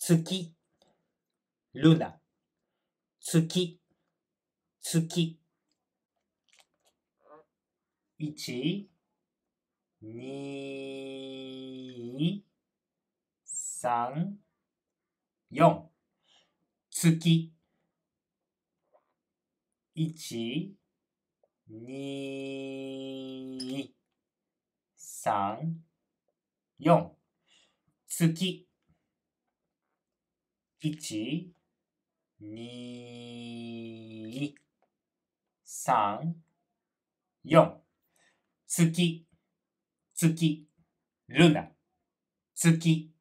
月、ルナ、月、月。1、2、3、4。月。1、2、3、4。月。1、2、3、4。月、月、ルナ、月。